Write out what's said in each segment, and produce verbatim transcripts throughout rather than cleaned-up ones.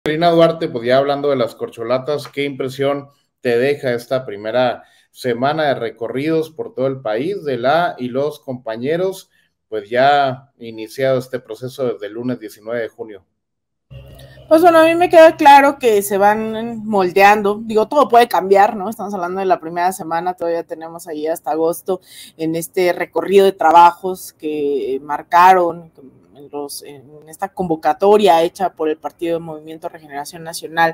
Karina Duarte, pues ya hablando de las corcholatas, ¿qué impresión te deja esta primera semana de recorridos por todo el país de la y los compañeros? Pues ya iniciado este proceso desde el lunes diecinueve de junio. Pues bueno, a mí me queda claro que se van moldeando, digo, todo puede cambiar, ¿no? Estamos hablando de la primera semana, todavía tenemos ahí hasta agosto en este recorrido de trabajos que marcaron en, los, en esta convocatoria hecha por el Partido de Movimiento Regeneración Nacional,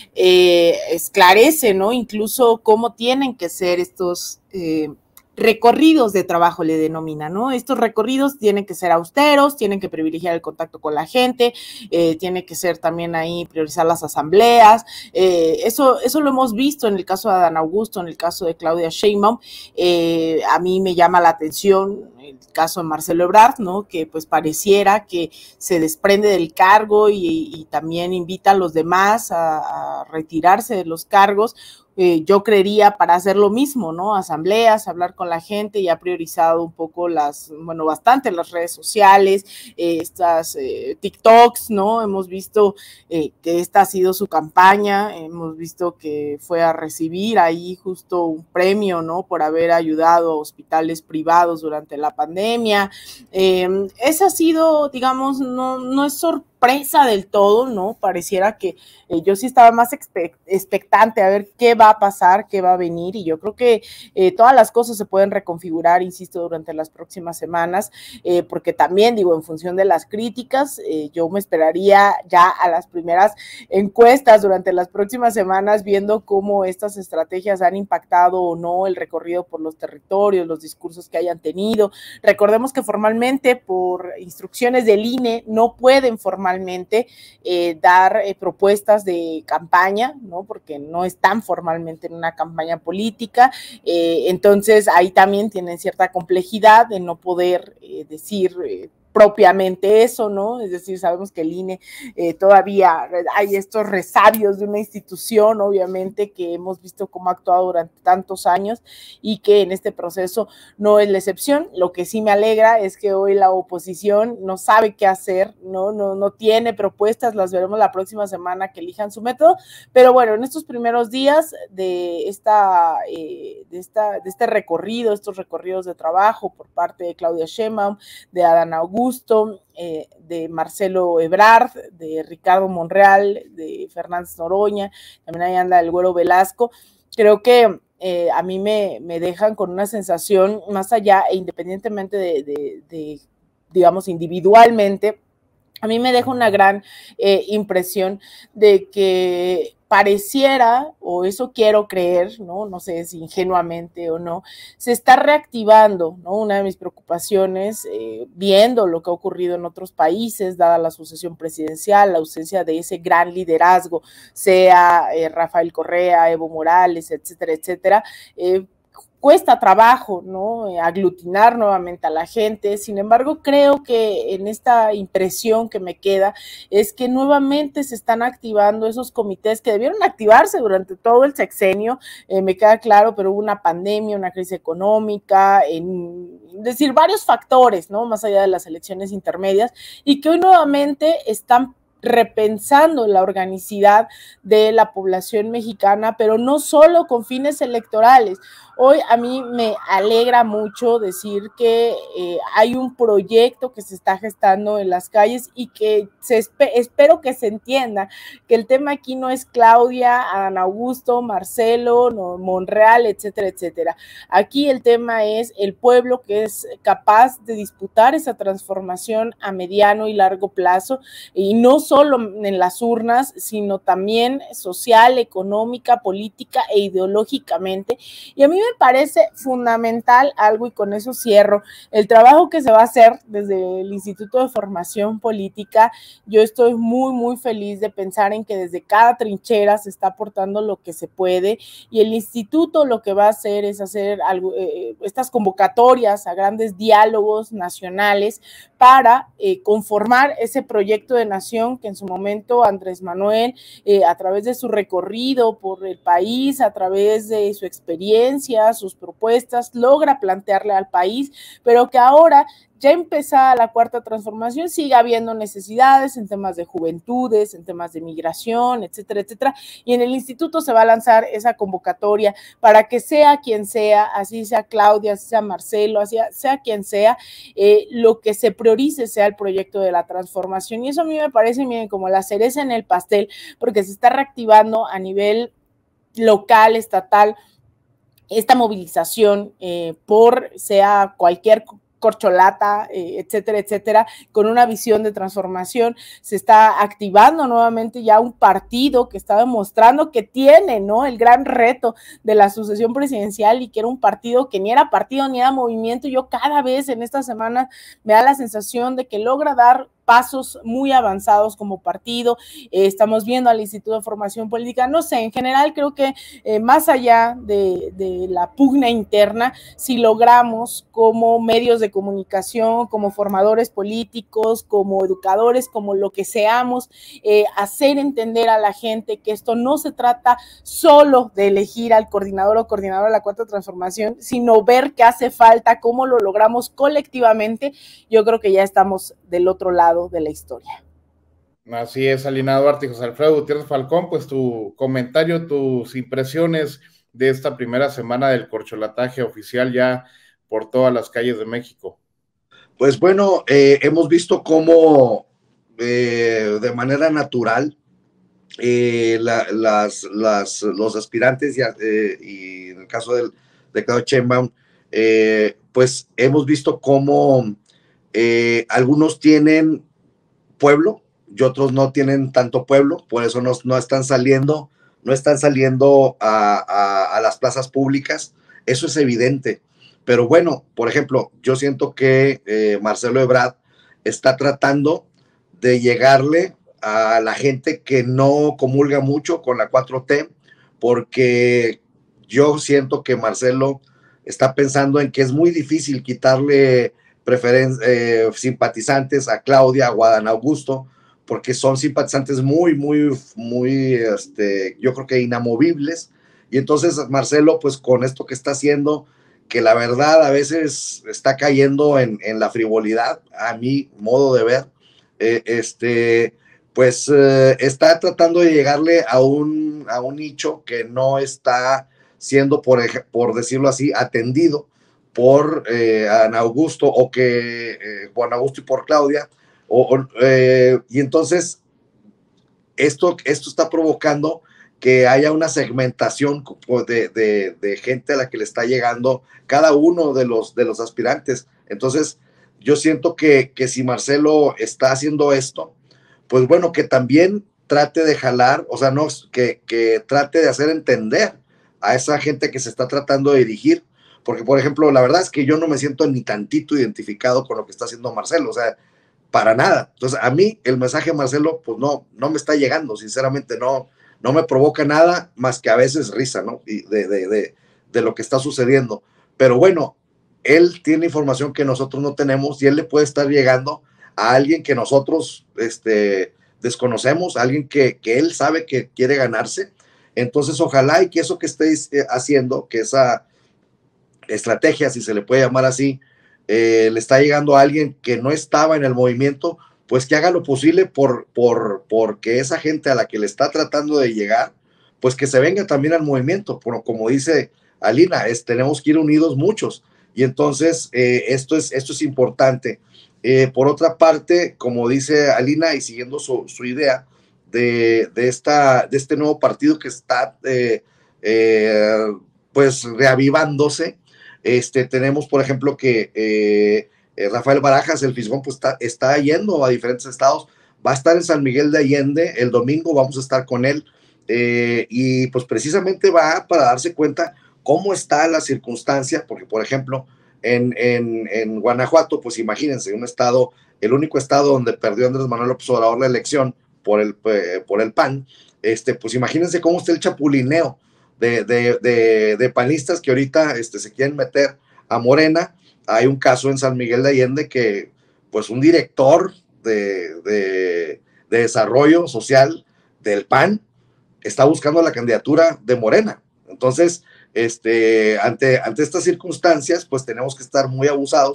eh, esclarece, ¿no? Incluso cómo tienen que ser estos eh, recorridos de trabajo, le denomina, ¿no? Estos recorridos tienen que ser austeros, tienen que privilegiar el contacto con la gente, eh, tiene que ser también ahí priorizar las asambleas, eh, eso, eso lo hemos visto en el caso de Adán Augusto, en el caso de Claudia Sheinbaum, eh, a mí me llama la atención el caso de Marcelo Ebrard, ¿no? Que pues pareciera que se desprende del cargo y, y también invita a los demás a, a retirarse de los cargos. Eh, yo creería para hacer lo mismo, ¿no? Asambleas, hablar con la gente, y ha priorizado un poco las, bueno, bastante las redes sociales, eh, estas eh, TikToks, ¿no? Hemos visto eh, que esta ha sido su campaña, hemos visto que fue a recibir ahí justo un premio, ¿no? Por haber ayudado a hospitales privados durante la pandemia. Eh, esa ha sido, digamos, no, no es sorpresa sorpresa del todo, ¿no? Pareciera que eh, yo sí estaba más expectante a ver qué va a pasar, qué va a venir, y yo creo que eh, todas las cosas se pueden reconfigurar, insisto, durante las próximas semanas, eh, porque también, digo, en función de las críticas, eh, yo me esperaría ya a las primeras encuestas durante las próximas semanas, viendo cómo estas estrategias han impactado o no el recorrido por los territorios, los discursos que hayan tenido. Recordemos que formalmente, por instrucciones del I N E, no pueden formalmente Eh, dar eh, propuestas de campaña, ¿no? Porque no están formalmente en una campaña política, eh, entonces ahí también tienen cierta complejidad de no poder eh, decir eh, propiamente eso, ¿no? Es decir, sabemos que el I N E eh, todavía hay estos resabios de una institución, obviamente, que hemos visto cómo ha actuado durante tantos años y que en este proceso no es la excepción. Lo que sí me alegra es que hoy la oposición no sabe qué hacer, no, no, no tiene propuestas, las veremos la próxima semana que elijan su método, pero bueno, en estos primeros días de, esta, eh, de, esta, de este recorrido, estos recorridos de trabajo por parte de Claudia Sheinbaum, de Adán Augusto, Eh, de Marcelo Ebrard, de Ricardo Monreal, de Fernández Noroña, también ahí anda el Güero Velasco. Creo que eh, a mí me, me dejan con una sensación más allá e independientemente de, de, de digamos, individualmente, a mí me deja una gran eh, impresión de que pareciera, o eso quiero creer, ¿no? No sé si ingenuamente o no, se está reactivando, ¿no? Una de mis preocupaciones, eh, viendo lo que ha ocurrido en otros países, dada la sucesión presidencial, la ausencia de ese gran liderazgo, sea eh, Rafael Correa, Evo Morales, etcétera, etcétera, eh, cuesta trabajo, ¿no? Aglutinar nuevamente a la gente. Sin embargo, creo que en esta impresión que me queda es que nuevamente se están activando esos comités que debieron activarse durante todo el sexenio, eh, me queda claro, pero hubo una pandemia, una crisis económica, en, es decir, varios factores, ¿no? Más allá de las elecciones intermedias, y que hoy nuevamente están repensando la organicidad de la población mexicana, pero no solo con fines electorales. Hoy a mí me alegra mucho decir que eh, hay un proyecto que se está gestando en las calles y que se espe espero que se entienda que el tema aquí no es Claudia, Adán Augusto, Marcelo, no, Monreal, etcétera, etcétera. Aquí el tema es el pueblo que es capaz de disputar esa transformación a mediano y largo plazo, y no solo en las urnas, sino también social, económica, política e ideológicamente. Y a mí me parece fundamental algo, y con eso cierro, el trabajo que se va a hacer desde el Instituto de Formación Política. Yo estoy muy, muy feliz de pensar en que desde cada trinchera se está aportando lo que se puede, y el instituto lo que va a hacer es hacer algo, eh, estas convocatorias a grandes diálogos nacionales para eh, conformar ese proyecto de nación que en su momento Andrés Manuel, eh, a través de su recorrido por el país, a través de su experiencia, sus propuestas, logra plantearle al país, pero que ahora ya empezada la cuarta transformación, sigue habiendo necesidades en temas de juventudes, en temas de migración, etcétera, etcétera, y en el instituto se va a lanzar esa convocatoria para que sea quien sea, así sea Claudia, así sea Marcelo, así sea quien sea, eh, lo que se priorice sea el proyecto de la transformación, y eso a mí me parece, miren, como la cereza en el pastel, porque se está reactivando a nivel local, estatal, esta movilización eh, por sea cualquier corcholata, eh, etcétera, etcétera, con una visión de transformación. Se está activando nuevamente ya un partido que está demostrando que tiene, ¿no?, el gran reto de la sucesión presidencial, y que era un partido que ni era partido ni era movimiento. Yo cada vez en esta semana me da la sensación de que logra dar pasos muy avanzados como partido. Eh, estamos viendo al Instituto de Formación Política, no sé, en general creo que eh, más allá de, de la pugna interna, si logramos como medios de comunicación, como formadores políticos, como educadores, como lo que seamos, eh, hacer entender a la gente que esto no se trata solo de elegir al coordinador o coordinadora de la Cuarta Transformación, sino ver qué hace falta, cómo lo logramos colectivamente. Yo creo que ya estamos del otro lado de la historia. Así es, Alina Duarte y José Alfredo Gutiérrez Falcón, pues tu comentario, tus impresiones de esta primera semana del corcholataje oficial ya por todas las calles de México. Pues bueno, eh, hemos visto cómo eh, de manera natural eh, la, las, las, los aspirantes y, eh, y en el caso del, de Claudia Sheinbaum, eh, pues hemos visto cómo eh, algunos tienen pueblo y otros no tienen tanto pueblo, por eso no, no están saliendo, no están saliendo a, a, a las plazas públicas, eso es evidente. Pero bueno, por ejemplo, yo siento que eh, Marcelo Ebrard está tratando de llegarle a la gente que no comulga mucho con la cuatro T, porque yo siento que Marcelo está pensando en que es muy difícil quitarle preferen eh, simpatizantes a Claudia o a Dan Augusto, porque son simpatizantes muy, muy, muy, este, yo creo que inamovibles. Y entonces Marcelo, pues con esto que está haciendo, que la verdad a veces está cayendo en, en la frivolidad, a mi modo de ver, eh, este, pues eh, está tratando de llegarle a un, a un nicho que no está siendo, por, por decirlo así, atendido por eh, Ana Augusto o que eh, Juan Augusto y por Claudia, o, o, eh, y entonces esto, esto está provocando que haya una segmentación de, de, de gente a la que le está llegando cada uno de los, de los aspirantes. Entonces, yo siento que, que si Marcelo está haciendo esto, pues bueno, que también trate de jalar, o sea, no, que, que trate de hacer entender a esa gente que se está tratando de dirigir, porque, por ejemplo, la verdad es que yo no me siento ni tantito identificado con lo que está haciendo Marcelo, o sea, para nada. Entonces, a mí el mensaje de Marcelo, pues no, no me está llegando, sinceramente, no, no me provoca nada más que a veces risa, ¿no? Y de, de, de, de lo que está sucediendo. Pero bueno, él tiene información que nosotros no tenemos y él le puede estar llegando a alguien que nosotros este, desconocemos, a alguien que, que él sabe que quiere ganarse. Entonces, ojalá y que eso que estéis haciendo, que esa estrategia, si se le puede llamar así, eh, le está llegando a alguien que no estaba en el movimiento, pues que haga lo posible por, por, por que esa gente a la que le está tratando de llegar, pues que se venga también al movimiento. Pero como dice Alina, es, tenemos que ir unidos muchos. Y entonces eh, esto, es, esto es importante. Eh, por otra parte, como dice Alina, y siguiendo su, su idea de, de, esta, de este nuevo partido que está eh, eh, pues reavivándose, este, tenemos, por ejemplo, que eh, eh, Rafael Barajas, el Fisgón, pues está, está yendo a diferentes estados, va a estar en San Miguel de Allende, el domingo vamos a estar con él, eh, y pues precisamente va para darse cuenta cómo está la circunstancia, porque por ejemplo, en, en, en Guanajuato, pues imagínense, un estado, el único estado donde perdió Andrés Manuel López Obrador la elección por el, eh, por el P A N, este, pues imagínense cómo está el chapulineo de, de, de, de panistas que ahorita este, se quieren meter a Morena. Hay un caso en San Miguel de Allende que pues un director de, de, de desarrollo social del P A N está buscando la candidatura de Morena. Entonces, este, ante, ante estas circunstancias, pues tenemos que estar muy abusados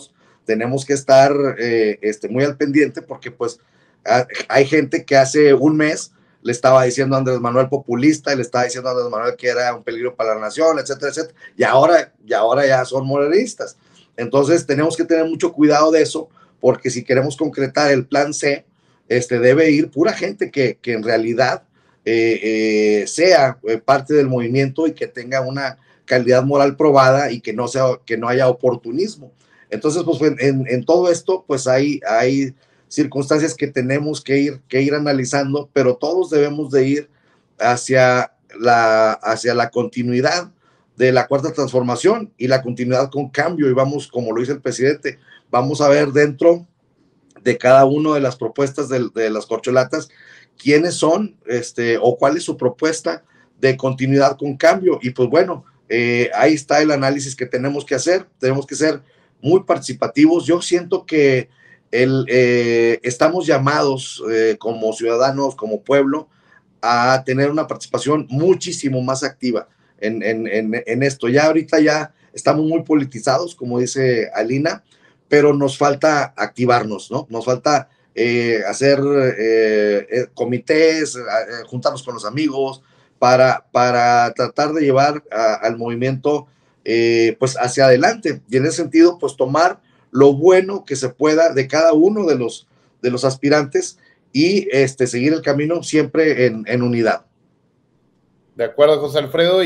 tenemos que estar eh, este, muy al pendiente porque pues a, hay gente que hace un mes le estaba diciendo a Andrés Manuel populista, y le estaba diciendo a Andrés Manuel que era un peligro para la nación, etcétera, etcétera, y ahora, y ahora ya son morenistas. Entonces tenemos que tener mucho cuidado de eso, porque si queremos concretar el plan C, este, debe ir pura gente que, que en realidad eh, eh, sea parte del movimiento y que tenga una calidad moral probada y que no, sea, que no haya oportunismo. Entonces, pues en, en todo esto, pues hay, hay circunstancias que tenemos que ir, que ir analizando, pero todos debemos de ir hacia la, hacia la continuidad de la cuarta transformación y la continuidad con cambio, y vamos, como lo dice el presidente, vamos a ver dentro de cada una de las propuestas de, de las corcholatas quiénes son este, o cuál es su propuesta de continuidad con cambio, y pues bueno, eh, ahí está el análisis que tenemos que hacer, tenemos que ser muy participativos. Yo siento que el, eh, estamos llamados eh, como ciudadanos, como pueblo, a tener una participación muchísimo más activa en, en, en, en esto. Ya ahorita ya estamos muy politizados, como dice Alina, pero nos falta activarnos, ¿no? Nos falta eh, hacer eh, eh, comités, eh, juntarnos con los amigos para, para tratar de llevar a, al movimiento eh, pues hacia adelante, y en ese sentido pues tomar lo bueno que se pueda de cada uno de los, de los aspirantes y este, seguir el camino siempre en, en unidad. De acuerdo, José Alfredo.